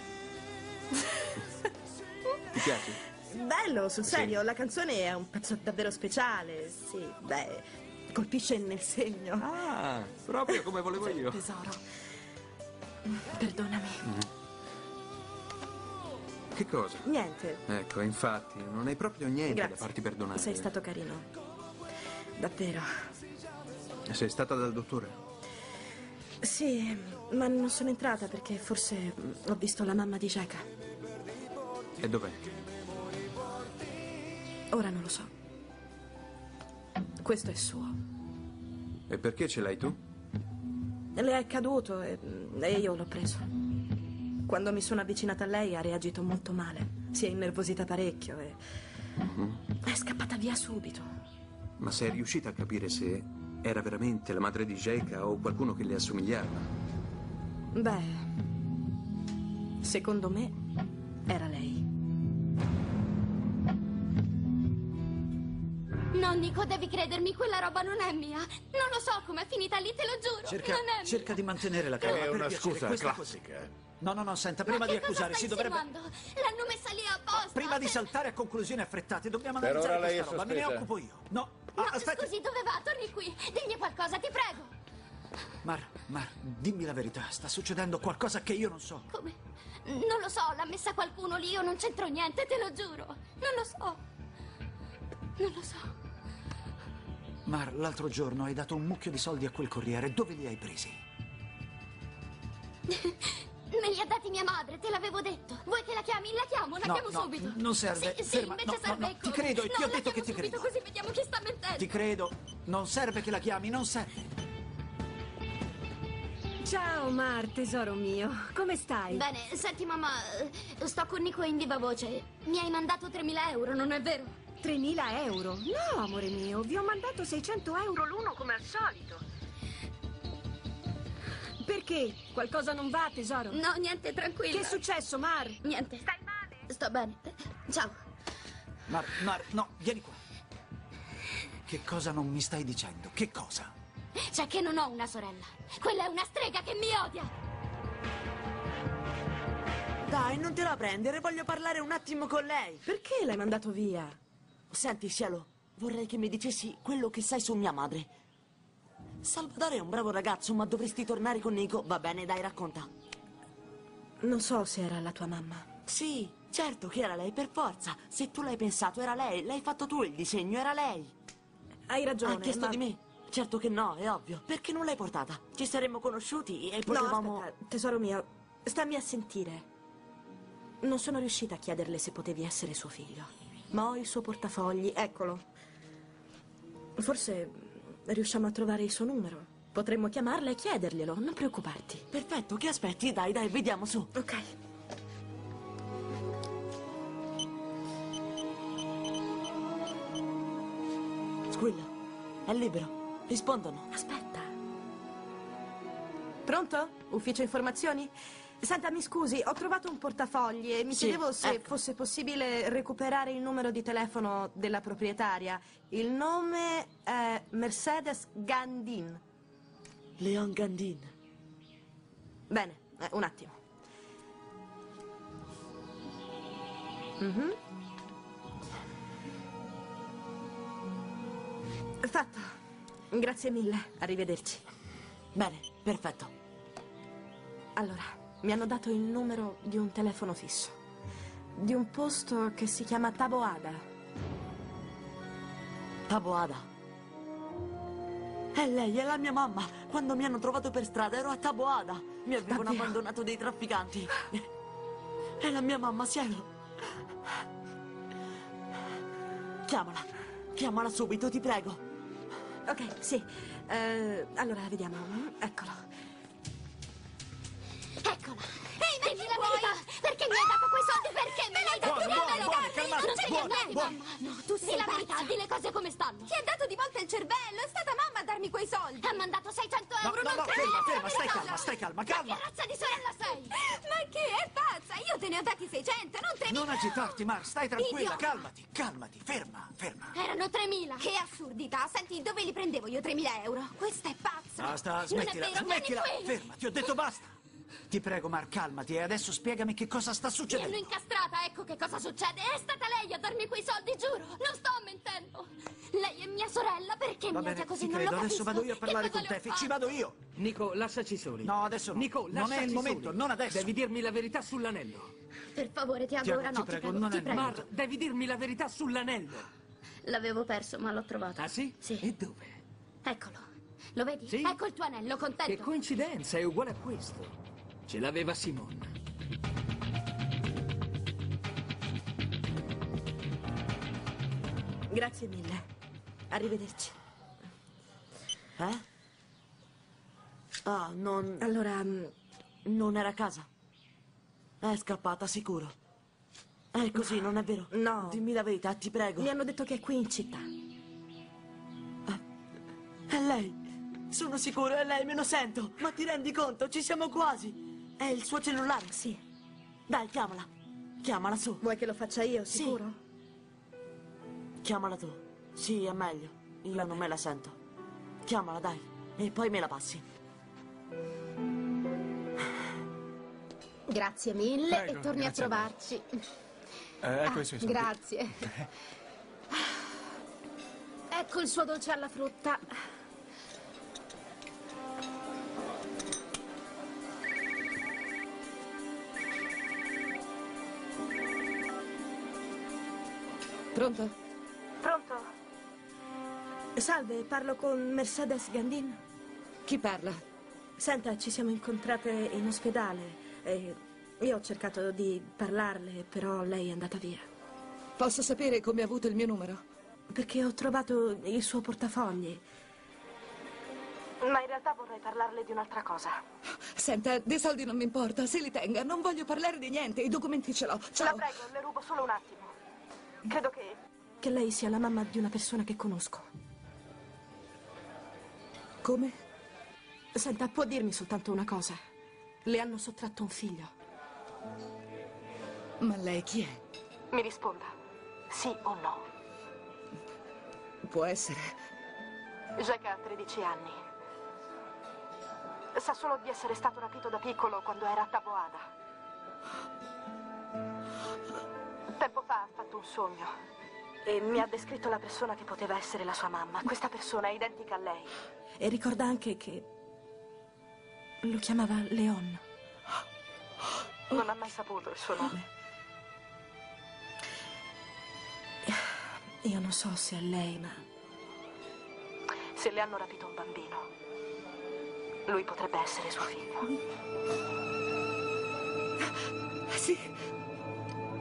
Ti piace? Bello, sul serio, la canzone è un pezzo davvero speciale. Sì, beh, colpisce nel segno. Ah, proprio come volevo io. Tesoro, perdonami. Mm. Che cosa? Niente, Ecco, infatti, non hai proprio niente Grazie. da farti perdonare. sei stato carino. Davvero. Sei stata dal dottore? Sì, ma non sono entrata perché forse ho visto la mamma di Jeka. E dov'è? Ora non lo so. Questo è suo. E perché ce l'hai tu? Le è caduto e, e io l'ho preso. Quando mi sono avvicinata a lei ha reagito molto male. Si è innervosita parecchio e Mhm. è scappata via subito. Ma sei riuscita a capire se era veramente la madre di Jeka o qualcuno che le assomigliava? Beh, secondo me era lei. No, Nico, devi credermi, quella roba non è mia. Non lo so com'è finita lì, te lo giuro. Cerca, non è cerca di mantenere la calma. È per una piacere, scusa questa è così. classica. No, no, no, senta, mia. prima Ma di che cosa accusare stai si dovrebbe... insinuando? L'hanno messa lì apposta. Prima di saltare a conclusioni affrettate, dobbiamo Per analizzare ora lei questa è roba. Me ne sospesa. occupo io. No, No, ah, aspetti. scusi, dove va? Torni qui. Digli qualcosa, ti prego. Mar, Mar, dimmi la verità. Sta succedendo qualcosa che io non so. Come? Non lo so, l'ha messa qualcuno lì, io non c'entro niente, te lo giuro. Non lo so. Non lo so. Mar, l'altro giorno hai dato un mucchio di soldi a quel corriere. Dove li hai presi? Me li ha dati mia madre, te l'avevo detto. Vuoi che la chiami? La chiamo, la No, chiamo no, subito. non serve. Sì, sì, Ferma. invece No, no, serve no, come? ti credo e No, ti ho la detto che chiamo ti subito, credo. così vediamo chi sta mentendo. Ti credo. Non serve che la chiami, non serve. Ciao Mar, tesoro mio, come stai? Bene, senti mamma, eh, sto con Nico in viva voce. Mi hai mandato tremila euro, non è vero? tremila euro? No, amore mio, vi ho mandato seicento euro l'uno come al solito. Perché? Qualcosa non va, tesoro? No, niente, tranquilla. Che è successo, Mar? Niente. Stai male? Sto bene. Ciao. Mar, Mar, no, vieni qua. Che cosa non mi stai dicendo? Che cosa? C'è che non ho una sorella. Quella è una strega che mi odia. Dai, non te la prendere, voglio parlare un attimo con lei. Perché l'hai mandato via? Senti, cielo, vorrei che mi dicessi quello che sai su mia madre. Salvatore è un bravo ragazzo, ma dovresti tornare con Nico. Va bene, dai, racconta. Non so se era la tua mamma. Sì, certo che era lei, per forza. Se tu l'hai pensato, era lei. L'hai fatto tu il disegno, era lei. Hai ragione, Ha chiesto ma... di me? Certo che no, è ovvio. Perché non l'hai portata? Ci saremmo conosciuti e potevamo... No, aspetta, tesoro mio, stammi a sentire. Non sono riuscita a chiederle se potevi essere suo figlio. Ma ho il suo portafogli, eccolo. Forse riusciamo a trovare il suo numero. Potremmo chiamarla e chiederglielo, non preoccuparti. Perfetto, che aspetti? Dai, dai, vediamo su. Ok. Squilla, è libero. Rispondono. Aspetta. Pronto? Ufficio informazioni? Senta, mi scusi, ho trovato un portafogli e mi Sì, chiedevo se ecco. fosse possibile recuperare il numero di telefono della proprietaria. Il nome è Mercedes Gandin. Leon Gandin. Bene, eh, un attimo. Mhm. Fatto. Grazie mille, arrivederci. Bene, perfetto. Allora, mi hanno dato il numero di un telefono fisso, di un posto che si chiama Taboada. Taboada. È lei, è la mia mamma. Quando mi hanno trovato per strada ero a Taboada. Mi avevano Davvero? abbandonato dei trafficanti. È la mia mamma, cielo. Chiamala. Chiamala subito, ti prego. Ok, sì. Eh, allora, vediamo. Eccolo. Eccola. Ehi, ma dimmi la verità! Perché mi hai dato quei soldi? Perché me li hai dati? Buone, buone, buone, calmate, Non sei buone, niente, buone. mamma! No, tu sei la verità, di le cose come stanno. Ti è dato di volta il cervello, è stata mamma a darmi quei soldi. Ha mandato seicento No, euro, no, non no, credi ferma, che ferma, sia stai verità? calma, stai calma, Ma calma. che razza di sorella sei? Ma che è pazza? Io te ne ho dati seicento, non tremila. Non agitarti, Mar, stai tranquilla, Idiota. calmati, calmati, ferma, ferma. Erano tremila. Che assurdità. Senti, dove li prendevo io tremila euro? Questa è pazza. Basta, Non è smettila, vero, smettila, vieni qui. ferma, ti ho detto basta. Ti prego, Mar, calmati e adesso spiegami che cosa sta Mi succedendo. hanno incastrata, ecco che cosa succede. È stata lei a darmi quei soldi, giuro. Non sto mentendo. Lei è mia sorella, perché Va mi bene, odia così? ti Non credo, lo adesso capisco. vado io a parlare Che cosa con te, le ho Fe, fatto? ci vado io. Nico, lasciaci soli. No, adesso no. Nico, Non lasciaci è il momento, soli. non adesso. Devi dirmi la verità sull'anello. Per favore, ti Ti- adoro, ti no, prego, ti non prego, è ti prego. Mar, devi dirmi la verità sull'anello. L'avevo perso, ma l'ho trovato. Ah, sì? Sì. E dove? Eccolo. Lo vedi? Sì. Ecco il tuo anello, contento. Che coincidenza, è uguale a questo. Ce l'aveva Simone. Grazie mille. Arrivederci. Eh? Ah, non... Allora, mm, Non era a casa. È scappata, sicuro. È così, non è vero? no. Dimmi la verità, ti prego. Mi hanno detto che è qui in città. È lei. Sono sicuro, è lei, me lo sento. Ma ti rendi conto? Ci siamo quasi. È il suo cellulare? Sì. Dai, chiamala. Chiamala su. Vuoi che lo faccia io, Sì. sicuro? Chiamala tu. Sì, è meglio. Io non me la sento. Chiamala, dai. E poi me la passi. Grazie mille Prego, e torni grazie a a voi. trovarci. Eh, ecco Ah, i suoi soldi. grazie. Ecco il suo dolce alla frutta. Pronto? Pronto? Salve, parlo con Mercedes Gandin. Chi parla? Senta, ci siamo incontrate in ospedale e io ho cercato di parlarle, però lei è andata via. Posso sapere come ha avuto il mio numero? Perché ho trovato il suo portafogli. Ma in realtà vorrei parlarle di un'altra cosa. Senta, dei soldi non mi importa, se li tenga, non voglio parlare di niente, i documenti ce l'ho. Ciao. La prego, le rubo solo un attimo. Credo che... che lei sia la mamma di una persona che conosco. Come? Senta, può dirmi soltanto una cosa? Le hanno sottratto un figlio. Ma lei chi è? Mi risponda. Sì o no? Può essere. Jack ha tredici anni. Sa solo di essere stato rapito da piccolo quando era a Taboada. Tempo fa ha fatto un sogno e mi ha descritto la persona che poteva essere la sua mamma. Questa persona è identica a lei. E ricorda anche che lo chiamava Leon. Non ha mai saputo il suo nome. Io non so se è lei, ma se le hanno rapito un bambino, lui potrebbe essere suo figlio. Sì.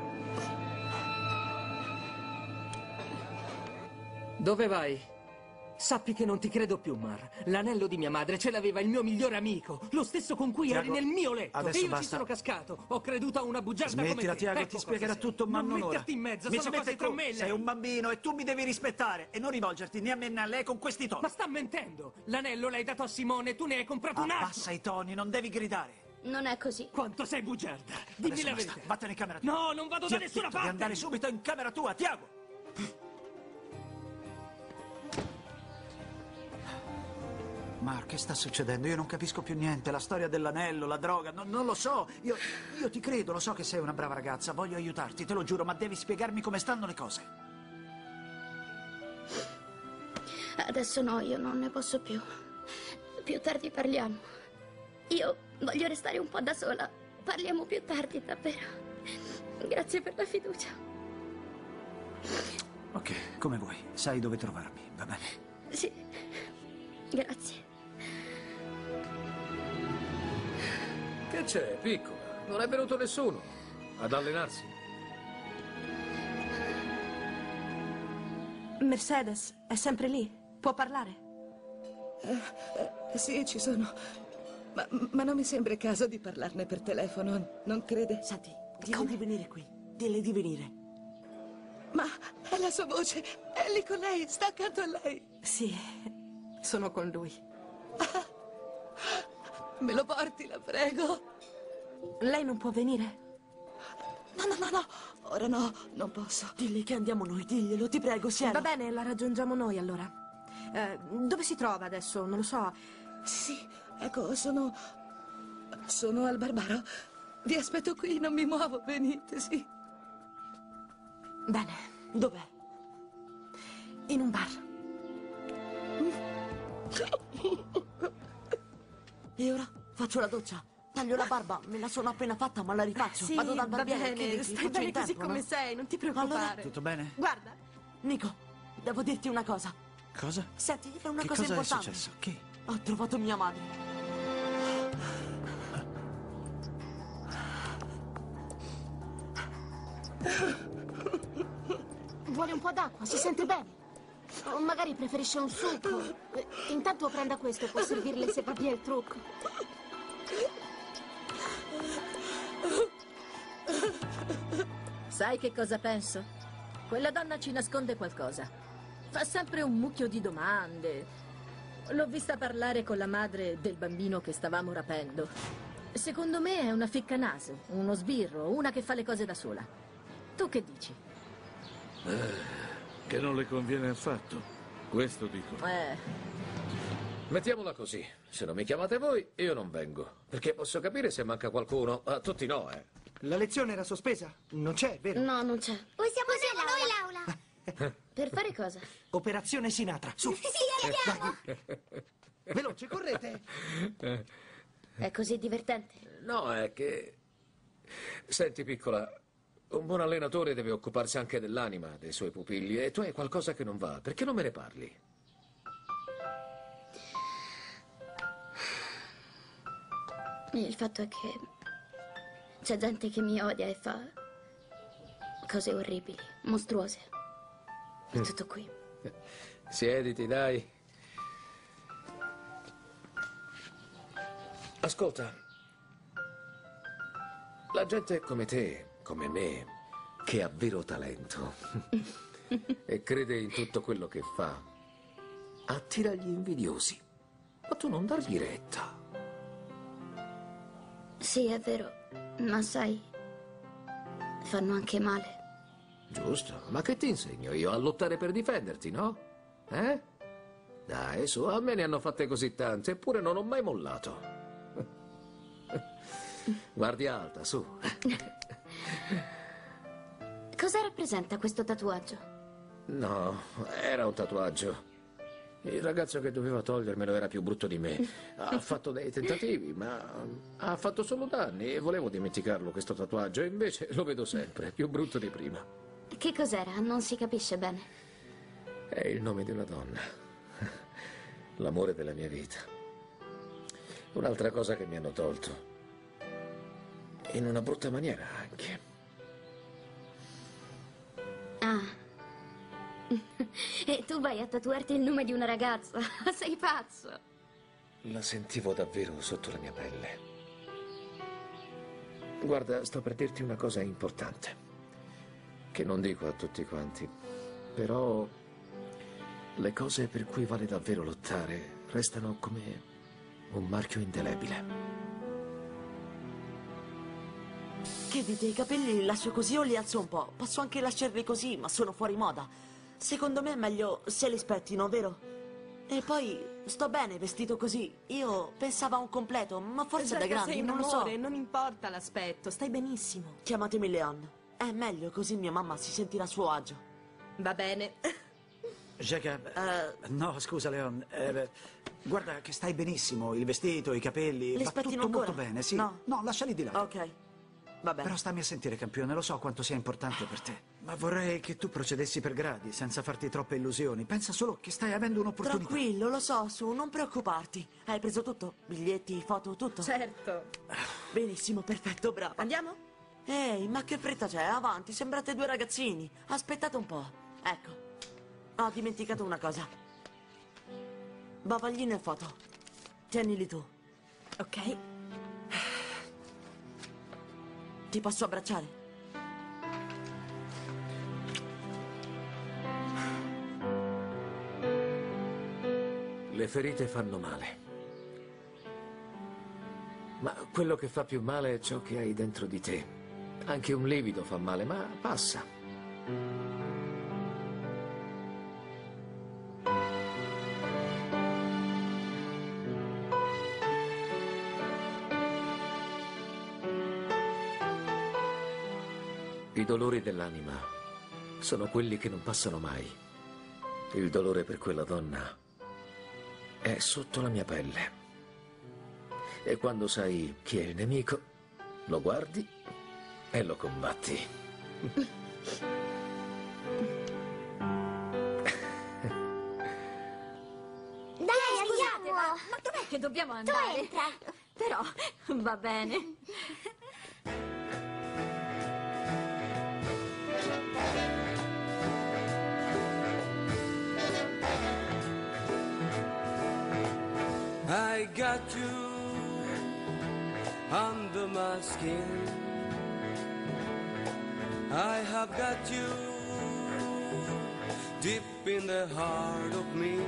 Dove vai? Sappi che non ti credo più, Mar. L'anello di mia madre ce l'aveva il mio migliore amico, lo stesso con cui Tiago, eri nel mio letto. adesso E io basta. ci sono cascato. Ho creduto a una bugiarda come Smettila, te. Tiago, Ecco ti cosa spiegherà sei. tutto, ma non non ora. metterti in mezzo, Mi sono ci cose mette tra tu, me e lei. sei un bambino e tu mi devi rispettare e non rivolgerti né a né né a lei con questi toni. Ma sta mentendo! L'anello l'hai dato a Simone e tu ne hai comprato un altro! Abbassa i toni, non devi gridare. Non è così. Quanto sei bugiarda! Dimmi Adesso la basta, verità! vattene in camera tua. No, non vado Ti da ho nessuna detto parte! di andare subito in camera tua, Tiago! Mar, che sta succedendo? Io non capisco più niente. La storia dell'anello, la droga, no- non lo so. Io, io ti credo, lo so che sei una brava ragazza. Voglio aiutarti, te lo giuro, ma devi spiegarmi come stanno le cose. Adesso no, io non ne posso più. Più tardi parliamo. Io voglio restare un po' da sola. Parliamo più tardi, davvero. Grazie per la fiducia. Ok, come vuoi. Sai dove trovarmi, va bene? Sì, grazie. Che c'è, piccola? Non è venuto nessuno ad allenarsi. Mercedes è sempre lì? Può parlare? Eh, eh, sì, ci sono. Ma, ma non mi sembra il caso di parlarne per telefono, non crede? Senti, dille di venire qui. Dille di venire. Ma è la sua voce. È lì con lei, sta accanto a lei. Sì, sono con lui. Me lo porti, la prego. Lei non può venire? No, no, no, no. Ora no, non posso. Dilli che andiamo noi, diglielo, ti prego, Siena. Va bene, la raggiungiamo noi allora. Eh, dove si trova adesso? Non lo so. Sì, ecco, sono... sono al Barbaro. Vi aspetto qui, non mi muovo, venite, sì. Bene. Dov'è? In un bar. E ora faccio la doccia. Taglio la barba, me la sono appena fatta, ma la rifaccio. Sì, Vado dal va barbiere. bene, Che dici? stai Faccio bene in così tempo, come no? sei, non ti preoccupare. Allora, Tutto bene? Guarda. Nico, devo dirti una cosa. Cosa? Senti, è una Che cosa cosa importante. è successo? Che? Ho trovato mia madre. Vuole un po' d'acqua, si sente bene. O magari preferisce un succo. Eh, Intanto prenda questo, può servirle se cambia il trucco. Sai che cosa penso? Quella donna ci nasconde qualcosa. Fa sempre un mucchio di domande. L'ho vista parlare con la madre del bambino che stavamo rapendo. Secondo me è una ficcanaso, uno sbirro, una che fa le cose da sola. Tu che dici? Eh, che non le conviene affatto. Questo dico. Eh, Mettiamola così, se non mi chiamate voi, io non vengo. Perché posso capire se manca qualcuno. A tutti no, eh. La lezione era sospesa? Non c'è, vero? No, non c'è. Possiamo usare noi l'aula? Per fare cosa? Operazione Sinatra, su. Sì, andiamo! Veloce, correte! È così divertente. No, è che... Senti, piccola, un buon allenatore deve occuparsi anche dell'anima dei suoi pupilli e tu hai qualcosa che non va. Perché non me ne parli? Il fatto è che c'è gente che mi odia e fa cose orribili, mostruose. È tutto qui. Siediti, dai. Ascolta, la gente come te, come me, che ha vero talento e crede in tutto quello che fa, attira gli invidiosi. Ma tu non dargli retta. Sì, è vero, ma sai, fanno anche male. Giusto, ma che ti insegno io a lottare per difenderti, no? Eh? Dai, su, a me ne hanno fatte così tante, eppure non ho mai mollato. Guardi alta, su. Cosa rappresenta questo tatuaggio? No, era un tatuaggio. Il ragazzo che doveva togliermelo era più brutto di me. Ha fatto dei tentativi, ma ha fatto solo danni e volevo dimenticarlo questo tatuaggio, e invece lo vedo sempre, più brutto di prima. Che cos'era? Non si capisce bene. È il nome di una donna. L'amore della mia vita. Un'altra cosa che mi hanno tolto. In una brutta maniera anche. Ah, E tu vai a tatuarti il nome di una ragazza? Sei pazzo! La sentivo davvero sotto la mia pelle. Guarda, sto per dirti una cosa importante, che non dico a tutti quanti, però le cose per cui vale davvero lottare restano come un marchio indelebile. Che dite, i capelli li lascio così o li alzo un po'? Posso anche lasciarli così, ma sono fuori moda. Secondo me è meglio se li spettino, vero? E poi sto bene vestito così. Io pensavo a un completo, ma forse Già da che grandi, sei un non lo amore, so. non importa l'aspetto, stai benissimo. Chiamatemi Leon. È meglio, così mia mamma si sentirà a suo agio. Va bene. Jacob, Uh, no, scusa Leon. Eh, guarda che stai benissimo, il vestito, i capelli, Li va spettino tutto ancora? molto bene, sì. No. No, lasciali di là. Ok. Va bene. Però stammi a sentire, campione, lo so quanto sia importante per te. Ma vorrei che tu procedessi per gradi, senza farti troppe illusioni. Pensa solo che stai avendo un'opportunità. Tranquillo, lo so, su, non preoccuparti. Hai preso tutto? Biglietti, foto, tutto? Certo. Benissimo, perfetto, bravo. Andiamo? Ehi, ma che fretta c'è? Avanti, sembrate due ragazzini. Aspettate un po'. Ecco. Ho dimenticato una cosa. Bavaglino e foto. Tienili tu. Ok. Ti posso abbracciare? Le ferite fanno male. Ma quello che fa più male è ciò che hai dentro di te. Anche un livido fa male, ma passa. I dolori dell'anima sono quelli che non passano mai. Il dolore per quella donna è sotto la mia pelle. E quando sai chi è il nemico, lo guardi e lo combatti. Dai, scusate, ma, ma dov'è che dobbiamo andare? Tu entra. Però, va bene. I got you under my skin. I have got you deep in the heart of me.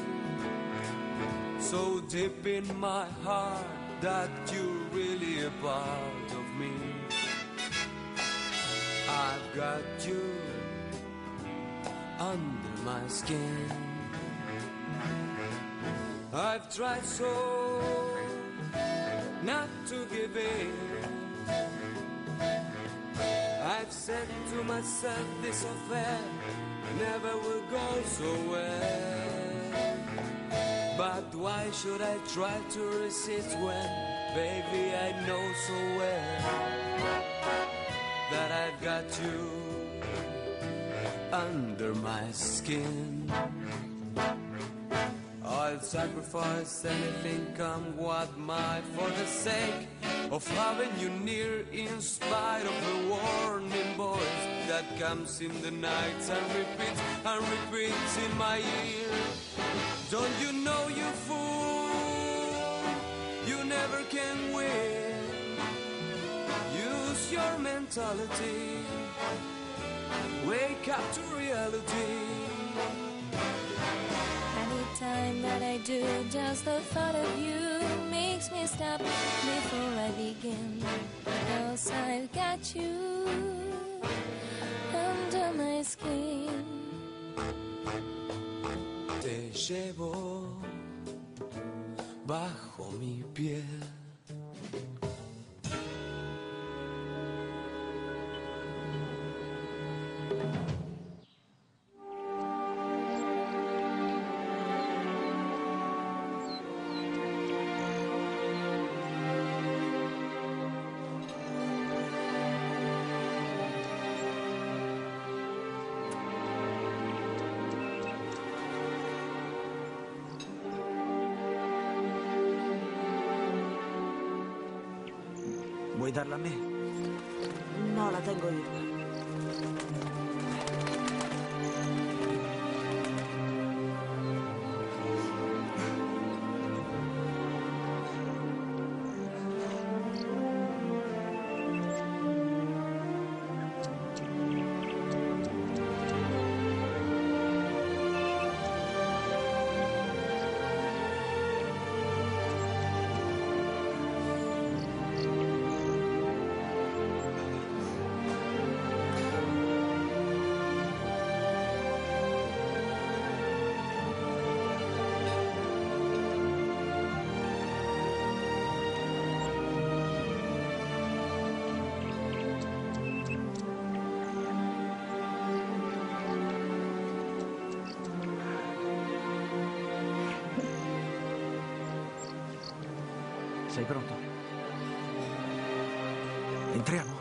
So deep in my heart that you're really a part of me. I've got you under my skin. I've tried so not to give in. I've said to myself this affair never will go so well. But why should I try to resist when, baby, I know so well that I've got you under my skin. I'll sacrifice anything, come what might, for the sake of having you near, in spite of the warning voice that comes in the night and repeats and repeats in my ear. Don't you know, you fool, you never can win. Use your mentality, wake up to reality. Anytime that I do, just the thought of you makes me stop before I begin. Because I've got you under my skin. Te llevo bajo mi piel. Vuoi darla a me? No, la tengo io. Sei pronto? Entriamo?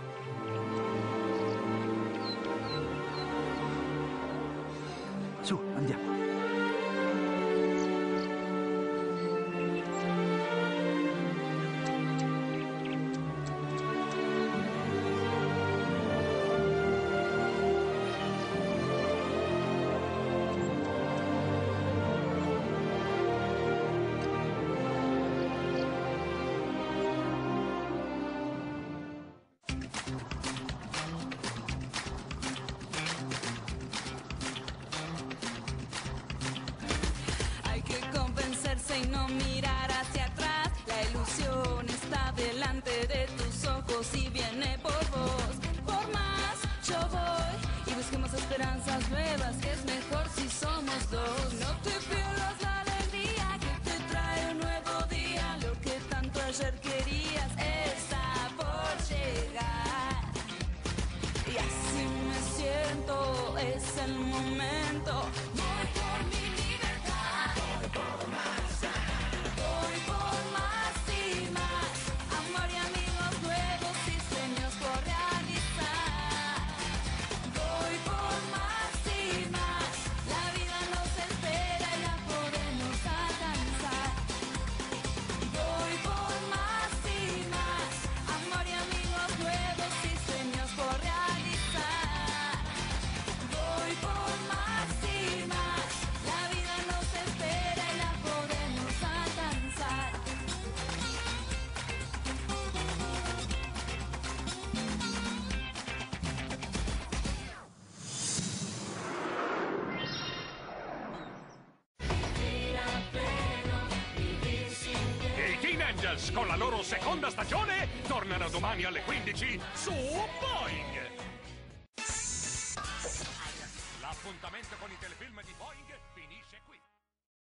Su, andiamo. Y no mirar hacia atrás, la ilusión está delante de tus ojos y viene por vos. Por más yo voy y busquemos esperanzas nuevas, que es mejor si somos dos. No te pierdas la alegría que te trae un nuevo día, lo que tanto ayer querías está por llegar. Y así me siento, es el momento. Voy por mi libertad, voy por más. Voy por más y más, amor y amigos nuevos y sueños por realizar. Voy por más y más, la vida nos espera y la podemos alcanzar. Voy por más y más, amor y amigos nuevos y sueños por realizar. Voy por más y más, la vida nos espera y la podemos alcanzar. I Teen Angels con la loro seconda stagione tornano domani alle quindici su Boing!